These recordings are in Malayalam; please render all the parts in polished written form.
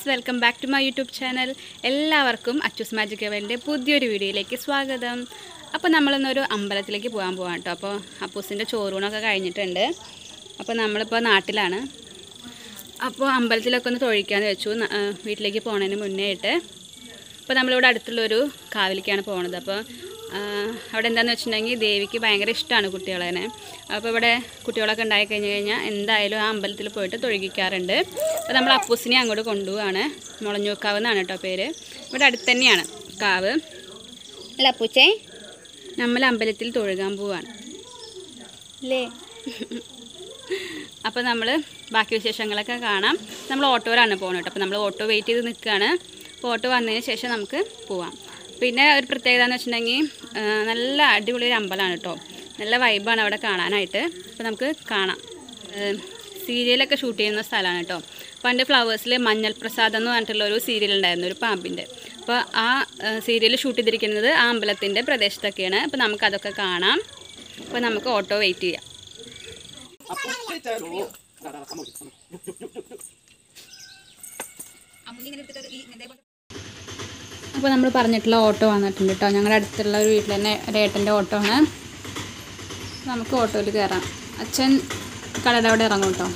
Welcome back to my YouTube channel. എല്ലാവർക്കും അച്ചൂസ് മാജിക് അവലിൻ്റെ പുതിയൊരു വീഡിയോയിലേക്ക് സ്വാഗതം. അപ്പോൾ നമ്മളിന്നൊരു അമ്പലത്തിലേക്ക് പോകാൻ പോകാം കേട്ടോ. അപ്പോൾ അപ്പൂസിൻ്റെ ചോറൂണൊക്കെ കഴിഞ്ഞിട്ടുണ്ട്. അപ്പോൾ നമ്മളിപ്പോൾ നാട്ടിലാണ്. അപ്പോൾ അമ്പലത്തിലൊക്കെ ഒന്ന് തൊഴിക്കാമെന്ന് വെച്ചു, വീട്ടിലേക്ക് പോകുന്നതിന് മുന്നേ ആയിട്ട്. അപ്പോൾ നമ്മളിവിടെ അടുത്തുള്ളൊരു കാവിലേക്കാണ് പോകുന്നത്. അപ്പോൾ അവിടെ എന്താണെന്ന് വെച്ചിട്ടുണ്ടെങ്കിൽ ദേവിക്ക് ഭയങ്കര ഇഷ്ടമാണ് കുട്ടികളെ. അപ്പോൾ ഇവിടെ കുട്ടികളൊക്കെ ഉണ്ടായി കഴിഞ്ഞാൽ എന്തായാലും ആ അമ്പലത്തിൽ പോയിട്ട് തൊഴുകിക്കാറുണ്ട്. അപ്പോൾ നമ്മൾ അപ്പൂസിനെ അങ്ങോട്ട് കൊണ്ടുപോവാണ്. മുളഞ്ഞൂർ കാവ് എന്നാണ് കേട്ടോ പേര്. ഇവിടെ അടുത്ത് തന്നെയാണ് കാവ്. അല്ല അപ്പൂച്ചേ, നമ്മൾ അമ്പലത്തിൽ തൊഴുകാൻ പോവാണ് അല്ലേ? അപ്പോൾ നമ്മൾ ബാക്കി വിശേഷങ്ങളൊക്കെ കാണാം. നമ്മൾ ഓട്ടോയിലാണ് പോകുന്നത് കേട്ടോ. അപ്പോൾ നമ്മൾ ഓട്ടോ വെയിറ്റ് ചെയ്ത് നിൽക്കുകയാണ്. അപ്പോൾ ഓട്ടോ വന്നതിന് ശേഷം നമുക്ക് പോവാം. പിന്നെ ഒരു പ്രത്യേകത എന്ന് വെച്ചിട്ടുണ്ടെങ്കിൽ നല്ല അടിപൊളി ഒരു അമ്പലമാണ് കേട്ടോ. നല്ല വൈബാണ് അവിടെ കാണാനായിട്ട്. അപ്പോൾ നമുക്ക് കാണാം. സീരിയലൊക്കെ ഷൂട്ട് ചെയ്യുന്ന സ്ഥലമാണ് കേട്ടോ. പണ്ട് ഫ്ലവേഴ്സിൽ മഞ്ഞൾ പ്രസാദം എന്ന് പറഞ്ഞിട്ടുള്ളൊരു സീരിയൽ ഉണ്ടായിരുന്നു, ഒരു പാമ്പിൻ്റെ. അപ്പോൾ ആ സീരിയൽ ഷൂട്ട് ചെയ്തിരിക്കുന്നത് ആ അമ്പലത്തിൻ്റെ പ്രദേശത്തൊക്കെയാണ്. അപ്പോൾ നമുക്കതൊക്കെ കാണാം. അപ്പോൾ നമുക്ക് ഓട്ടോ വെയിറ്റ് ചെയ്യാം. അപ്പോൾ നമ്മൾ പറഞ്ഞിട്ടുള്ള ഓട്ടോ വന്നിട്ടുണ്ട് കേട്ടോ. ഞങ്ങളുടെ അടുത്തുള്ള ഒരു വീട്ടിൽ തന്നെ ഒരു ഏട്ടൻ്റെ ഓട്ടോ ആണ്. നമുക്ക് ഓട്ടോയിൽ കയറാം. അച്ഛൻ കടയുടെ അവിടെ ഇറങ്ങും കേട്ടോ.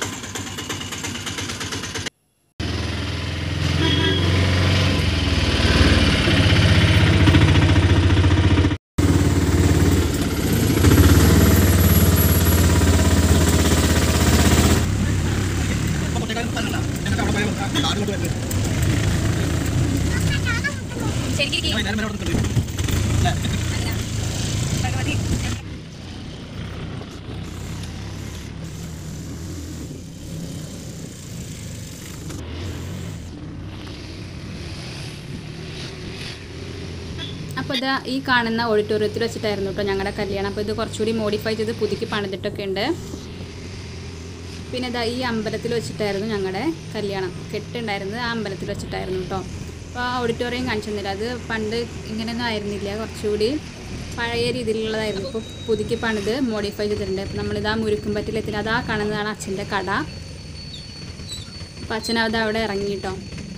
അപ്പോൾ ഇതാ ഈ കാണുന്ന ഓഡിറ്റോറിയത്തിൽ വെച്ചിട്ടായിരുന്നു കേട്ടോ ഞങ്ങളുടെ കല്യാണം. അപ്പോൾ ഇത് കുറച്ചുകൂടി മോഡിഫൈ ചെയ്ത് പുതുക്കി പണിതിട്ടൊക്കെ ഉണ്ട്. പിന്നെ ഇതാ ഈ അമ്പലത്തിൽ വെച്ചിട്ടായിരുന്നു ഞങ്ങളുടെ കല്യാണം കെട്ടുണ്ടായിരുന്നത്. ആ അമ്പലത്തിൽ വെച്ചിട്ടായിരുന്നു കേട്ടോ. അപ്പോൾ ആ ഓഡിറ്റോറിയം കാണിച്ചിരുന്നില്ല, അത് പണ്ട് ഇങ്ങനെയൊന്നും ആയിരുന്നില്ല, കുറച്ചുകൂടി പഴയ രീതിയിലുള്ളതായിരുന്നു. ഇപ്പോൾ പുതുക്കി പണിത് മോഡിഫൈ ചെയ്തിട്ടുണ്ട്. അപ്പോൾ നമ്മളിതാ മുരുക്കുംപറ്റിലെത്തി അതാ കാണുന്നതാണ് അച്ഛൻ്റെ കട. അപ്പോൾ അച്ഛനത് അവിടെ ഇറങ്ങി കേട്ടോ.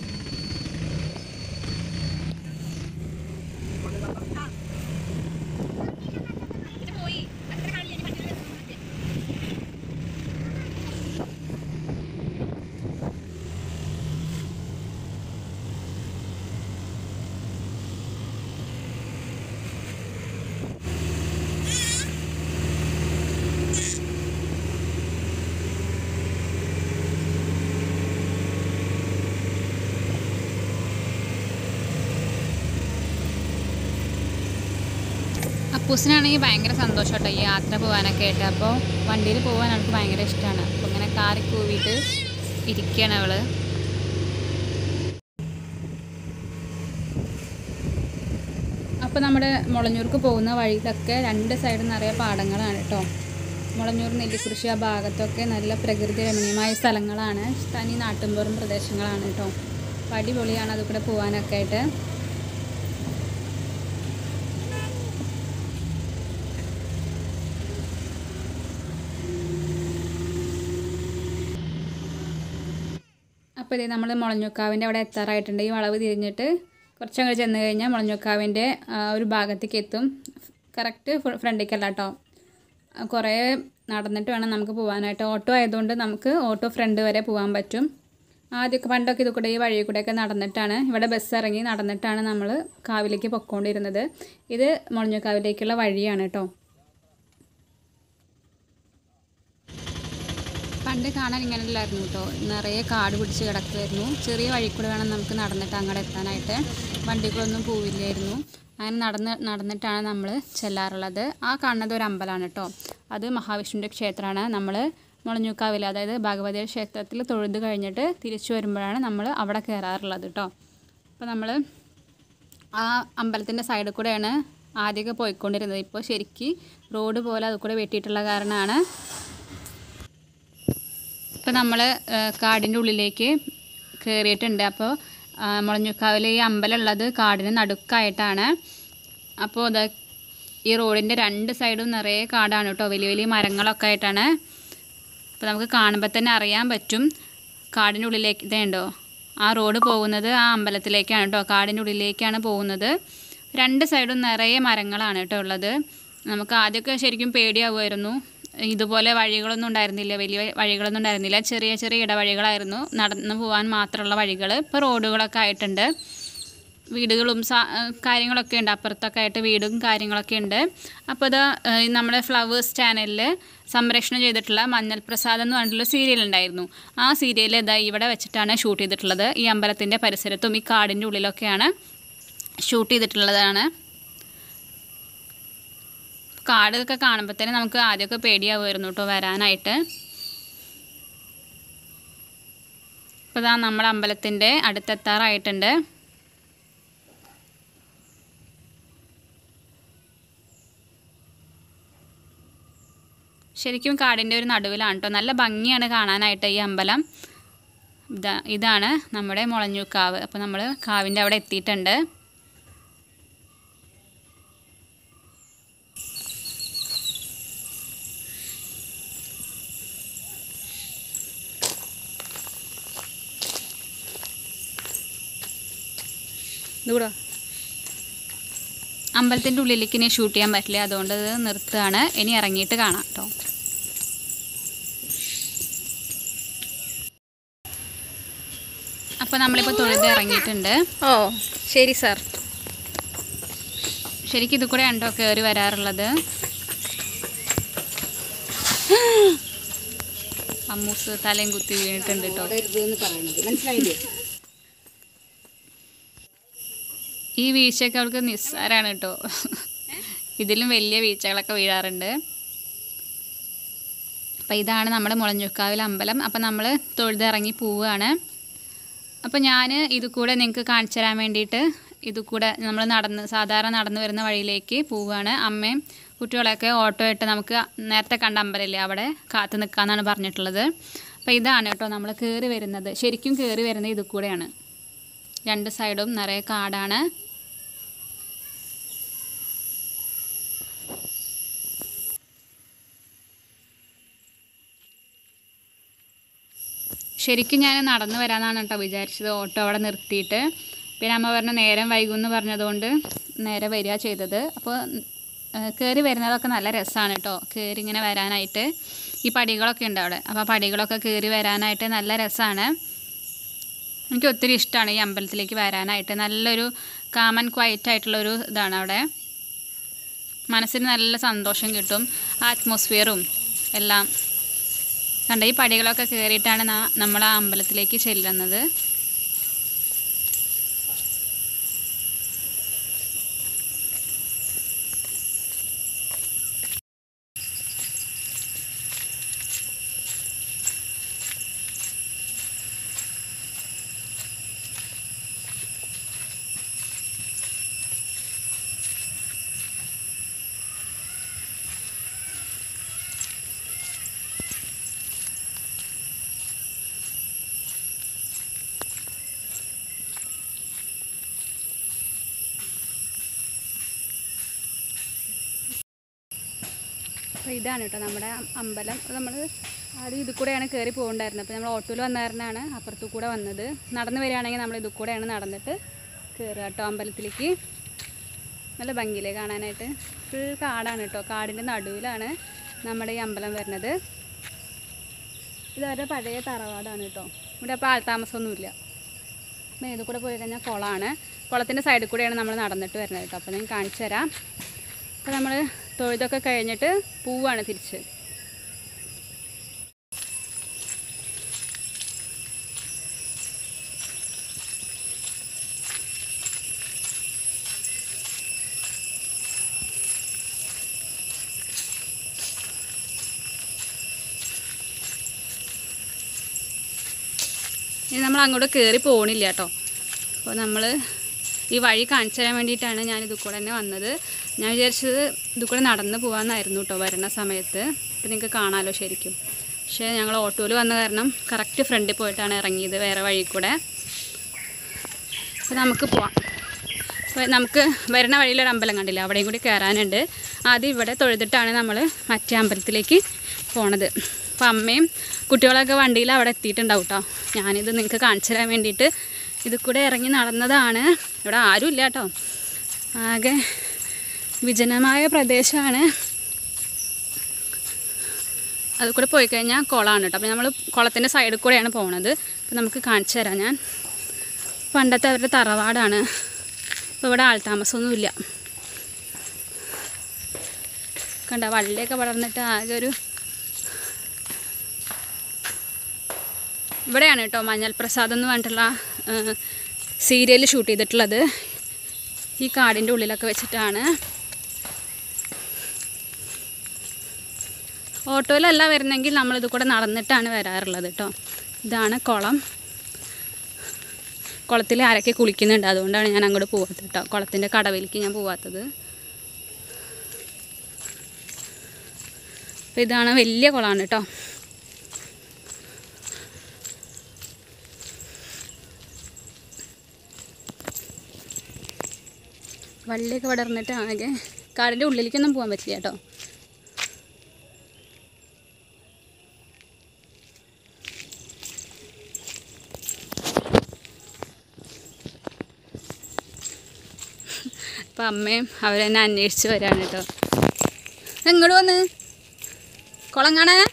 അപ്പൂസിനാണെങ്കിൽ ഭയങ്കര സന്തോഷം കേട്ടോ ഈ യാത്ര പോകാനൊക്കെ ആയിട്ട്. അപ്പോൾ വണ്ടിയിൽ പോകാൻ അവൾക്ക് ഭയങ്കര ഇഷ്ടമാണ്. അപ്പോൾ ഇങ്ങനെ കാറിൽ കൂവിയിട്ട് ഇരിക്കുകയാണ് അവൾ. അപ്പോൾ നമ്മുടെ മുളഞ്ഞൂർക്ക് പോകുന്ന വഴിയിലൊക്കെ രണ്ട് സൈഡും നിറയെ പാടങ്ങളാണ് കേട്ടോ. മുളഞ്ഞൂർ നെല്ലിക്കുറിശി ആ ഭാഗത്തൊക്കെ നല്ല പ്രകൃതി രമണീയമായ സ്ഥലങ്ങളാണ്. തനി നാട്ടുംപുറം പ്രദേശങ്ങളാണ് കേട്ടോ. അപ്പോൾ അടിപൊളിയാണ് അതുകൂടെ പോകാനൊക്കെ ആയിട്ട്. അപ്പോൾ ഇതേ നമ്മൾ മുളഞ്ഞൂക്കാവിൻ്റെ അവിടെ എത്താറായിട്ടുണ്ട്. ഈ വളവ് തിരിഞ്ഞിട്ട് കുറച്ചങ്ങോട്ട് ചെന്ന് കഴിഞ്ഞാൽ മുളഞ്ഞൂക്കാവിൻ്റെ ഒരു ഭാഗത്തേക്ക് എത്തും. കറക്റ്റ് ഫ്രണ്ടിലേക്കല്ല കേട്ടോ, കുറേ നടന്നിട്ട് വേണം നമുക്ക് പോകാനായിട്ട്. ഓട്ടോ ആയതുകൊണ്ട് നമുക്ക് ഓട്ടോ ഫ്രണ്ട് വരെ പോകാൻ പറ്റും. ആദ്യമൊക്കെ പണ്ടൊക്കെ ഇത് കൂടെ ഈ വഴി കൂടെയൊക്കെ നടന്നിട്ടാണ്, ഇവിടെ ബസ് ഇറങ്ങി നടന്നിട്ടാണ് നമ്മൾ കാവിലേക്ക് പൊയ്ക്കൊണ്ടിരുന്നത്. ഇത് മുളഞ്ഞൂക്കാവിലേക്കുള്ള വഴിയാണ് കേട്ടോ. പണ്ട് കാണാൻ ഇങ്ങനെയല്ലായിരുന്നു കേട്ടോ, നിറയെ കാട് പിടിച്ച് കിടക്കുമായിരുന്നു. ചെറിയ വഴി കൂടെ വേണം നമുക്ക് നടന്നിട്ട് അങ്ങോട്ട് എത്താനായിട്ട്. വണ്ടികളൊന്നും പോവില്ലായിരുന്നു. അങ്ങനെ നടന്നിട്ടാണ് നമ്മൾ ചെല്ലാറുള്ളത്. ആ കാണുന്നത് ഒരു അമ്പലമാണ് കേട്ടോ. അത് മഹാവിഷ്ണുവിൻ്റെ ക്ഷേത്രമാണ്. നമ്മൾ മുളഞ്ഞൂക്കാവിൽ, അതായത് ഭഗവതിയുടെ ക്ഷേത്രത്തിൽ തൊഴുത് കഴിഞ്ഞിട്ട് തിരിച്ചു വരുമ്പോഴാണ് നമ്മൾ അവിടെ കയറാറുള്ളത് കേട്ടോ. അപ്പോൾ നമ്മൾ ആ അമ്പലത്തിൻ്റെ സൈഡിൽ കൂടെയാണ് ആദ്യമൊക്കെ പോയിക്കൊണ്ടിരുന്നത്. ഇപ്പോൾ ശരിക്കും റോഡ് പോലെ അത് കൂടെ വെട്ടിയിട്ടുള്ള കാരണമാണ്. ഇപ്പോൾ നമ്മൾ കാടിൻ്റെ ഉള്ളിലേക്ക് കയറിയിട്ടുണ്ട്. അപ്പോൾ മുളഞ്ഞൂക്കാവിൽ ഈ അമ്പലം ഉള്ളത് കാടിന് നടുക്കായിട്ടാണ്. അപ്പോൾ അത് ഈ റോഡിൻ്റെ രണ്ട് സൈഡും നിറയെ കാടാണ് കേട്ടോ, വലിയ വലിയ മരങ്ങളൊക്കെ ആയിട്ടാണ്. അപ്പോൾ നമുക്ക് കാണുമ്പോൾ തന്നെ അറിയാൻ പറ്റും കാടിൻ്റെ ഉള്ളിലേക്ക് ഇതേണ്ടോ ആ റോഡ് പോകുന്നത് ആ അമ്പലത്തിലേക്കാണ് കേട്ടോ, കാടിൻ്റെ ഉള്ളിലേക്കാണ് പോകുന്നത്. രണ്ട് സൈഡും നിറയെ മരങ്ങളാണ് കേട്ടോ ഉള്ളത്. നമുക്ക് ആദ്യമൊക്കെ ശരിക്കും പേടിയാവുമായിരുന്നു. ഇതുപോലെ വഴികളൊന്നും ഉണ്ടായിരുന്നില്ല, വലിയ വഴികളൊന്നും ഉണ്ടായിരുന്നില്ല. ചെറിയ ചെറിയ ഇടവഴികളായിരുന്നു, നടന്നു പോകാൻ മാത്രമുള്ള വഴികൾ. ഇപ്പോൾ റോഡുകളൊക്കെ ആയിട്ടുണ്ട്, വീടുകളും കാര്യങ്ങളൊക്കെ ഉണ്ട്, അപ്പുറത്തൊക്കെ ആയിട്ട് വീടും കാര്യങ്ങളൊക്കെ ഉണ്ട്. അപ്പോൾ ഇത് നമ്മുടെ ഫ്ലവേഴ്സ് ചാനലിൽ സംരക്ഷണം ചെയ്തിട്ടുള്ള മഞ്ഞൾ പ്രസാദം എന്ന് പറഞ്ഞിട്ടുള്ള സീരിയൽ ഉണ്ടായിരുന്നു. ആ സീരിയൽ ഇതാ ഇവിടെ വെച്ചിട്ടാണ് ഷൂട്ട് ചെയ്തിട്ടുള്ളത്. ഈ അമ്പലത്തിൻ്റെ പരിസരത്തും ഈ കാടിൻ്റെ ഉള്ളിലൊക്കെയാണ് ഷൂട്ട് ചെയ്തിട്ടുള്ളതാണ്. കാടൊക്കെ കാണുമ്പോൾ തന്നെ നമുക്ക് ആദ്യമൊക്കെ പേടിയാവുമായിരുന്നു കേട്ടോ വരാനായിട്ട്. അപ്പോൾ ഇതാ നമ്മുടെ അമ്പലത്തിൻ്റെ അടുത്തെത്താറായിട്ടുണ്ട്. ശരിക്കും കാടിൻ്റെ ഒരു നടുവിലാണ് കേട്ടോ, നല്ല ഭംഗിയാണ് കാണാനായിട്ട് ഈ അമ്പലം. ഇതാണ് നമ്മുടെ മുളഞ്ഞൂർ കാവ്. അപ്പോൾ നമ്മൾ കാവിൻ്റെ അവിടെ എത്തിയിട്ടുണ്ട്. ദൂരം അമ്പലത്തിൻ്റെ ഉള്ളിലേക്ക് ഇനി ഷൂട്ട് ചെയ്യാൻ പറ്റില്ല, അതുകൊണ്ട് ഇത് നിർത്തുകയാണ്. ഇനി ഇറങ്ങിയിട്ട് കാണാം കേട്ടോ. അപ്പോൾ നമ്മളിപ്പോൾ തൊഴുത് ഇറങ്ങിയിട്ടുണ്ട്. ഓ ശരി സാർ. ശരിക്കും ഇത് കൂടെ ഉണ്ടോ കയറി വരാറുള്ളത്. അമ്മൂസ് തലയും കുത്തി വീണിട്ടുണ്ട് കേട്ടോ. ഈ വീഴ്ചയൊക്കെ അവൾക്ക് നിസ്സാരമാണ് കേട്ടോ, ഇതിലും വലിയ വീഴ്ചകളൊക്കെ വീഴാറുണ്ട്. അപ്പോൾ ഇതാണ് നമ്മുടെ മുളഞ്ഞൂർക്കാവിൽ അമ്പലം. അപ്പോൾ നമ്മൾ തൊഴുതിറങ്ങി പോവുകയാണ്. അപ്പോൾ ഞാൻ ഇത് കൂടെ നിങ്ങൾക്ക് കാണിച്ചു തരാൻ വേണ്ടിയിട്ട് ഇത് കൂടെ നമ്മൾ സാധാരണ നടന്നു വരുന്ന വഴിയിലേക്ക് പോവുകയാണ്. അമ്മയും കുട്ടികളൊക്കെ ഓട്ടോ ഇട്ട് നമുക്ക് നേരത്തെ കണ്ട അമ്പലമില്ലേ അവിടെ കാത്തു നിൽക്കാമെന്നാണ് പറഞ്ഞിട്ടുള്ളത്. അപ്പോൾ ഇതാണ് കേട്ടോ നമ്മൾ കയറി വരുന്നത്. ശരിക്കും കയറി വരുന്നത് ഇത് കൂടെയാണ്. രണ്ട് സൈഡും നിറയെ കാടാണ്. ശരിക്കും ഞാൻ നടന്നു വരാമെന്നാണ് കേട്ടോ വിചാരിച്ചത്, ഓട്ടോ അവിടെ നിർത്തിയിട്ട്. പിന്നെ അമ്മ പറഞ്ഞ നേരം വൈകുമെന്ന് പറഞ്ഞതുകൊണ്ട് നേരെ വരിക ചെയ്തത്. അപ്പോൾ കയറി വരുന്നതൊക്കെ നല്ല രസമാണ് കേട്ടോ, കയറി ഇങ്ങനെ വരാനായിട്ട്. ഈ പടികളൊക്കെ ഉണ്ട് അവിടെ, അപ്പോൾ പടികളൊക്കെ കയറി വരാനായിട്ട് നല്ല രസമാണ്. എനിക്ക് ഒത്തിരി ഇഷ്ടമാണ് ഈ അമ്പലത്തിലേക്ക് വരാനായിട്ട്. നല്ലൊരു കാം ആൻഡ് ക്വയറ്റ് ആയിട്ടുള്ളൊരു ഇതാണ് അവിടെ. മനസ്സിന് നല്ല സന്തോഷം കിട്ടും, ആറ്റ്മോസ്ഫിയറും എല്ലാം. കണ്ട ഈ പടികളൊക്കെ കയറിയിട്ടാണ് നമ്മൾ ആ അമ്പലത്തിലേക്ക് ചെല്ലുന്നത്. അപ്പോൾ ഇതാണ് കേട്ടോ നമ്മുടെ അമ്പലം. നമ്മൾ ആദ്യം ഇത് കൂടെയാണ് കയറി പോകേണ്ടായിരുന്നത്. അപ്പോൾ നമ്മൾ ഓട്ടോയിൽ വന്ന കാരണമാണ് അപ്പുറത്തു കൂടെ വന്നത്. നടന്നു വരികയാണെങ്കിൽ നമ്മൾ ഇത് കൂടെയാണ് നടന്നിട്ട് കയറുക കേട്ടോ അമ്പലത്തിലേക്ക്. നല്ല ഭംഗിയില്ലേ കാണാനായിട്ട്. ഫുൾ കാടാണ് കേട്ടോ, കാടിൻ്റെ നടുവിലാണ് നമ്മുടെ ഈ അമ്പലം വരുന്നത്. ഇതൊരു പഴയ തറവാടാണ് കേട്ടോ. ഇവിടെ അപ്പോൾ ആൾത്താമസമൊന്നുമില്ല. അപ്പോൾ ഇത് കൂടെ പോയി കഴിഞ്ഞാൽ കുളമാണ്. കുളത്തിൻ്റെ സൈഡിൽ കൂടെയാണ് നമ്മൾ നടന്നിട്ട് വരുന്നത് കേട്ടോ. അപ്പോൾ ഞാൻ കാണിച്ചു തരാം. അപ്പോൾ നമ്മൾ തൊഴുതൊക്കെ കഴിഞ്ഞിട്ട് പോവുകയാണ് തിരിച്ച്. ഇനി നമ്മൾ അങ്ങോട്ട് കയറി പോകണില്ല കേട്ടോ. അപ്പോൾ നമ്മൾ ഈ വഴി കാണിച്ചു തരാൻ വേണ്ടിയിട്ടാണ് ഞാൻ ഇത് കൂടെ തന്നെ വന്നത്. ഞാൻ വിചാരിച്ചത് ഇത് കൂടെ നടന്ന് പോകാമെന്നായിരുന്നു കേട്ടോ വരുന്ന സമയത്ത്. അപ്പോൾ നിങ്ങൾക്ക് കാണാമല്ലോ ശരിക്കും. പക്ഷേ ഞങ്ങൾ ഓട്ടോയിൽ വന്ന കാരണം കറക്റ്റ് ഫ്രണ്ടിൽ പോയിട്ടാണ് ഇറങ്ങിയത്, വേറെ വഴി കൂടെ. അപ്പോൾ നമുക്ക് പോവാം. നമുക്ക് വരുന്ന വഴിയിലൊരു അമ്പലം കണ്ടില്ല, അവിടെയും കൂടി കയറാനുണ്ട്. ആദ്യം ഇവിടെ തൊഴുതിട്ടാണ് നമ്മൾ മറ്റേ അമ്പലത്തിലേക്ക് പോണത്. അപ്പോൾ അമ്മയും കുട്ടികളൊക്കെ വണ്ടിയിൽ അവിടെ എത്തിയിട്ടുണ്ടാവും കേട്ടോ. ഞാനിത് നിങ്ങൾക്ക് കാണിച്ചു തരാൻ വേണ്ടിയിട്ട് ഇത് കൂടെ ഇറങ്ങി നടന്നതാണ്. ഇവിടെ ആരുമില്ല കേട്ടോ, ആകെ വിജനമായ പ്രദേശമാണ്. അത് കൂടെ പോയി കഴിഞ്ഞാൽ കുളമാണ് കേട്ടോ. അപ്പോൾ നമ്മൾ കുളത്തിൻ്റെ സൈഡിൽ കൂടെയാണ് പോണത്. അപ്പോൾ നമുക്ക് കാണിച്ചു തരാം. ഞാൻ പണ്ടത്തെ അവരുടെ തറവാടാണ്. ഇപ്പോൾ ഇവിടെ ആൾതാമസമൊന്നുമില്ല. കണ്ട വള്ളിയൊക്കെ വളർന്നിട്ട് ആകെ ഒരു ഇവിടെയാണ് കേട്ടോ മഞ്ഞൾ പ്രസാദം എന്ന് പറഞ്ഞിട്ടുള്ള സീരിയൽ ഷൂട്ട് ചെയ്തിട്ടുള്ളത്. ഈ കാടിൻ്റെ ഉള്ളിലൊക്കെ വെച്ചിട്ടാണ്. ഓട്ടോയിലല്ല വരുന്നെങ്കിൽ നമ്മളിത് കൂടെ നടന്നിട്ടാണ് വരാറുള്ളത് കേട്ടോ. ഇതാണ് കുളം. കുളത്തിൽ ആരൊക്കെ കുളിക്കുന്നുണ്ട്, അതുകൊണ്ടാണ് ഞാൻ അങ്ങോട്ട് പോകാത്തത് കേട്ടോ. കുളത്തിൻ്റെ കടവിലേക്ക് ഞാൻ പോകാത്തത്. അപ്പോൾ ഇതാണ് വലിയ കുളമാണ് കേട്ടോ. വള്ളിയൊക്കെ പടർന്നിട്ട് ആകെ കാടിൻ്റെ ഉള്ളിലേക്കൊന്നും പോകാൻ പറ്റില്ല കേട്ടോ. അപ്പം അമ്മയും അവരെന്നെ അന്വേഷിച്ച് വരാണ് കേട്ടോ. എങ്ങോട്ട് വന്ന് കുളം കാണാനാ?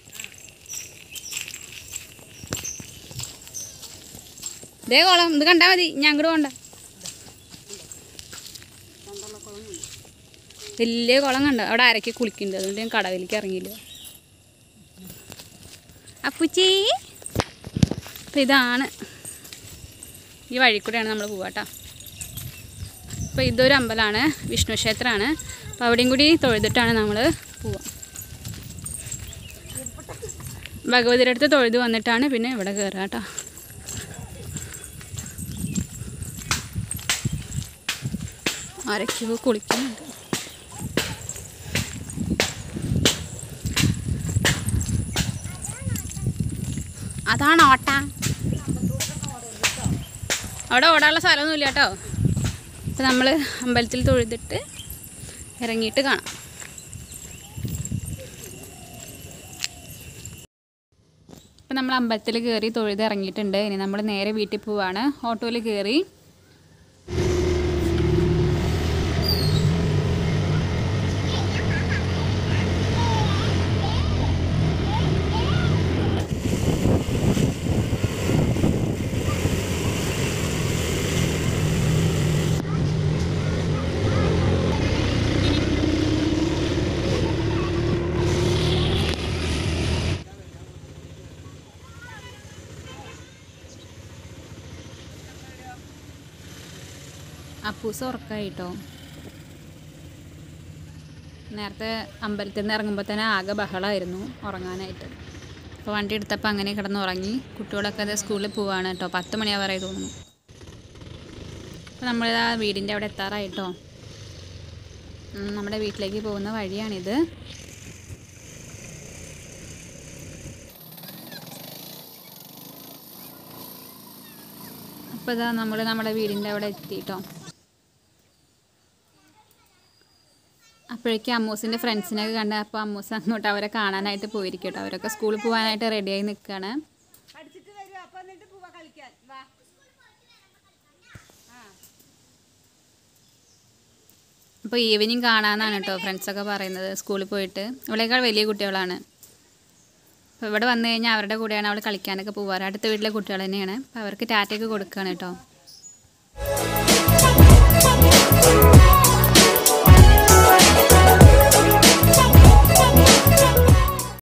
ഇതേ കുളം, ഇത് കണ്ടാൽ മതി, ഞാൻ അങ്ങോട്ട് പോകണ്ട. വലിയ കുളം കണ്ടോ? അവിടെ ആരൊക്കെ കുളിക്കുന്നുണ്ട്, അതുകൊണ്ട് ഞാൻ കടവിലേക്ക് ഇറങ്ങിയില്ല. അപ്പുച്ചി, അപ്പം ഇതാണ് ഈ വഴി കൂടെയാണ് നമ്മൾ പോവാട്ടോ. അപ്പോൾ ഇതൊരു അമ്പലമാണ്, വിഷ്ണു ക്ഷേത്രമാണ്. അപ്പോൾ അവിടെയും കൂടി തൊഴുതിട്ടാണ് നമ്മൾ പോവുക. ഭഗവതിയുടെ അടുത്ത് തൊഴുത് വന്നിട്ടാണ് പിന്നെ ഇവിടെ കയറുക കേട്ടോ. ആരൊക്കെയോ കുളിക്കുന്നുണ്ട്. അതാണ് ഓട്ട. അവിടെ ഓടാനുള്ള സ്ഥലമൊന്നുമില്ല കേട്ടോ. അപ്പോൾ നമ്മൾ അമ്പലത്തിൽ തൊഴുതിട്ട് ഇറങ്ങിയിട്ട് കാണാം. അപ്പോൾ നമ്മൾ അമ്പലത്തിൽ കയറി തൊഴുത് ഇറങ്ങിയിട്ടുണ്ട്. ഇനി നമ്മൾ നേരെ വീട്ടിൽ പോവാണ്. ഓട്ടോയിൽ കയറി അപ്പൂസ് ഉറക്കായിട്ടോ. നേരത്തെ അമ്പലത്തിൽ നിന്ന് ഇറങ്ങുമ്പോൾ തന്നെ ആകെ ബഹളമായിരുന്നു ഉറങ്ങാനായിട്ട്. അപ്പോൾ വണ്ടി എടുത്തപ്പോൾ അങ്ങനെ കിടന്ന് ഉറങ്ങി. കുട്ടികളൊക്കെ അത് സ്കൂളിൽ പോവാണ് കേട്ടോ. 10 മണിയാവാറായി തോന്നുന്നു. അപ്പോൾ നമ്മൾ ആ വീടിൻ്റെ അവിടെ എത്താറായിട്ടോ. നമ്മുടെ വീട്ടിലേക്ക് പോകുന്ന വഴിയാണിത്. അപ്പോൾ ഇതാ നമ്മൾ നമ്മുടെ വീടിൻ്റെ അവിടെ എത്തിയിട്ടോ. അപ്പോഴേക്കും അമ്മൂസിൻ്റെ ഫ്രണ്ട്സിനൊക്കെ കണ്ട്, അപ്പോൾ അമ്മൂസ് അങ്ങോട്ട് അവരെ കാണാനായിട്ട് പോയിരിക്കും കേട്ടോ. അവരൊക്കെ സ്കൂളിൽ പോകാനായിട്ട് റെഡിയായി നിൽക്കുകയാണ്. അപ്പോൾ ഈവനിങ് കാണാമെന്നാണ് കേട്ടോ ഫ്രണ്ട്സൊക്കെ പറയുന്നത്. സ്കൂളിൽ പോയിട്ട് അവളേക്കാൾ വലിയ കുട്ടികളാണ്. അപ്പോൾ ഇവിടെ വന്നു കഴിഞ്ഞാൽ അവരുടെ കൂടെയാണ് അവൾ കളിക്കാനൊക്കെ പോവാറ്. അടുത്ത വീട്ടിലെ കുട്ടികൾ തന്നെയാണ്. അപ്പോൾ അവർക്ക് ടാറ്റയൊക്കെ കൊടുക്കുകയാണ് കേട്ടോ.